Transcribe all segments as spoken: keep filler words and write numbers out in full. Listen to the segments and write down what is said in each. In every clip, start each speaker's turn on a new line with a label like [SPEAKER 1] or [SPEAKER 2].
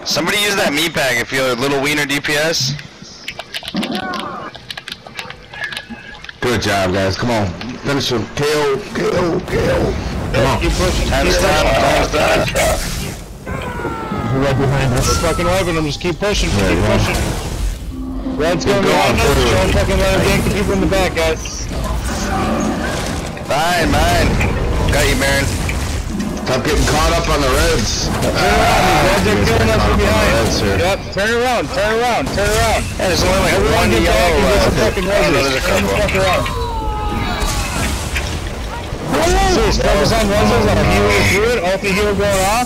[SPEAKER 1] Somebody use that meat bag if you're a little wiener D P S.
[SPEAKER 2] Good job, guys. Come on. Finish him. K O. K O. K O. Come on.
[SPEAKER 1] Keep pushing. Time to stop. Time to stop.
[SPEAKER 3] Right behind us.
[SPEAKER 4] We're fucking wiping them. Just keep pushing.
[SPEAKER 2] Yeah,
[SPEAKER 4] keep
[SPEAKER 2] yeah.
[SPEAKER 4] pushing. Red's going
[SPEAKER 2] Keep
[SPEAKER 4] behind
[SPEAKER 2] going,
[SPEAKER 4] us.
[SPEAKER 2] forward.
[SPEAKER 4] Don't fucking let him gank the people in the back, guys.
[SPEAKER 1] Mine, mine. Got you, Baron.
[SPEAKER 2] Stop getting caught up on the reds.
[SPEAKER 4] Turn around. These reds are killing us from behind.
[SPEAKER 2] Reds, sir.
[SPEAKER 4] Yep. Turn around. Turn around. Turn around.
[SPEAKER 1] Yeah, there's only like
[SPEAKER 4] Everyone
[SPEAKER 1] one
[SPEAKER 4] get back
[SPEAKER 1] yellow
[SPEAKER 4] and get some
[SPEAKER 1] left.
[SPEAKER 4] fucking
[SPEAKER 1] Oh, no,
[SPEAKER 4] reses.
[SPEAKER 1] there's a
[SPEAKER 4] Turn the
[SPEAKER 1] couple.
[SPEAKER 4] fuck around. Serious, focus on reses. I'll heal you through it. Ulti heal going off.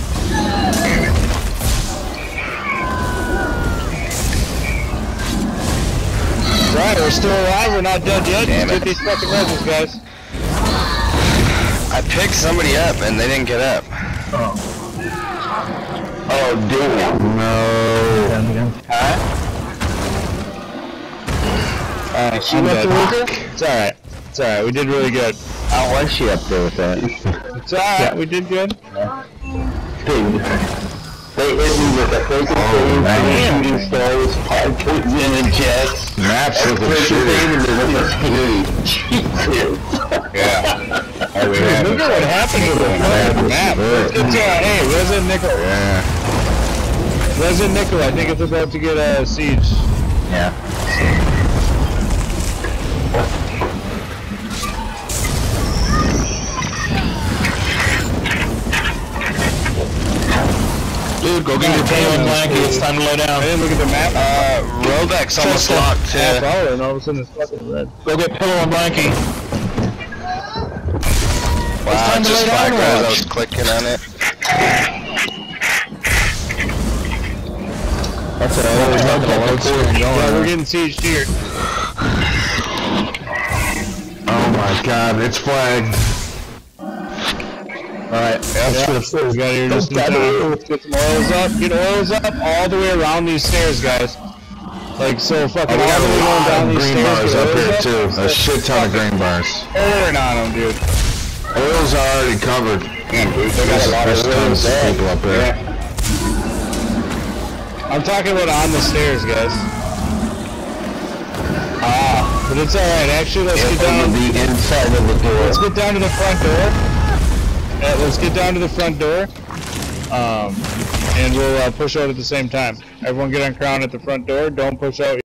[SPEAKER 4] Right, we're still alive. We're not dead yet.
[SPEAKER 1] Damn
[SPEAKER 4] Just
[SPEAKER 1] it.
[SPEAKER 4] get these fucking reses, guys.
[SPEAKER 1] I picked somebody up and they didn't get up.
[SPEAKER 3] Oh.
[SPEAKER 2] Oh, damn. No.
[SPEAKER 3] Down again.
[SPEAKER 4] Huh? Uh, she
[SPEAKER 2] I'm
[SPEAKER 4] left the
[SPEAKER 2] dead.
[SPEAKER 4] worker? It's alright. It's alright. We did really good.
[SPEAKER 2] How was she up there with that?
[SPEAKER 4] It's alright. We did good.
[SPEAKER 2] They hit me with a freaking oh, man. Shooting stars, hard points in and jets. Maps looking shitty.
[SPEAKER 1] Yeah.
[SPEAKER 2] Oh, we
[SPEAKER 4] Dude, look at what happened to the fucking map. It's uh, hey, Resident Nickel.
[SPEAKER 2] Yeah.
[SPEAKER 4] Resident Nickel, I think it's about to get a uh, siege.
[SPEAKER 2] Yeah.
[SPEAKER 3] Dude, go get your tail and blanket. It's time to lay down.
[SPEAKER 4] I didn't look at the map.
[SPEAKER 1] Uh, Robeck's almost
[SPEAKER 4] Just a
[SPEAKER 1] locked
[SPEAKER 4] half
[SPEAKER 1] too.
[SPEAKER 4] hour and all of a sudden it's fucking red.
[SPEAKER 3] Go get pillow and blankie.
[SPEAKER 1] Wow,
[SPEAKER 3] time to
[SPEAKER 1] just
[SPEAKER 3] lay down
[SPEAKER 1] five
[SPEAKER 3] and
[SPEAKER 1] guys. I
[SPEAKER 3] watch.
[SPEAKER 1] was clicking on it.
[SPEAKER 3] That's it. I always love that load screen
[SPEAKER 4] Yeah, we're
[SPEAKER 3] going.
[SPEAKER 4] getting sieged here.
[SPEAKER 2] Oh my god, it's flagged.
[SPEAKER 4] Alright, yeah,
[SPEAKER 3] Yeah.
[SPEAKER 4] we got here just in time. Let's get some oils up. Get oils up all the way around these stairs, guys. Like, so fucking
[SPEAKER 2] Oh, we
[SPEAKER 4] all
[SPEAKER 2] got
[SPEAKER 4] the
[SPEAKER 2] a
[SPEAKER 4] way going
[SPEAKER 2] lot
[SPEAKER 4] down
[SPEAKER 2] of
[SPEAKER 4] these
[SPEAKER 2] green
[SPEAKER 4] stairs.
[SPEAKER 2] bars
[SPEAKER 4] get
[SPEAKER 2] up here
[SPEAKER 4] oils
[SPEAKER 2] too. A shit ton of green bars.
[SPEAKER 4] Pouring on them, dude.
[SPEAKER 2] Oils are already covered.
[SPEAKER 4] Man, dude, they got
[SPEAKER 2] There's,
[SPEAKER 4] a lot
[SPEAKER 2] there's
[SPEAKER 4] of
[SPEAKER 2] tons
[SPEAKER 4] oils
[SPEAKER 2] of
[SPEAKER 4] there.
[SPEAKER 2] people up there.
[SPEAKER 4] Yeah. I'm talking about on the stairs, guys. Ah, but it's alright. Actually, let's get down.
[SPEAKER 2] the inside of the door.
[SPEAKER 4] Let's get down to the front door. Yeah, let's get down to the front door. Um, and we'll uh, push out at the same time. Everyone get on crown at the front door. Don't push out.